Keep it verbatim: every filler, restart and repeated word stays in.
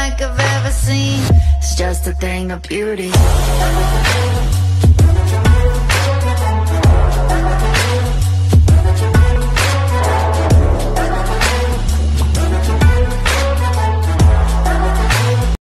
like I've ever seen. It's just a thing of beauty.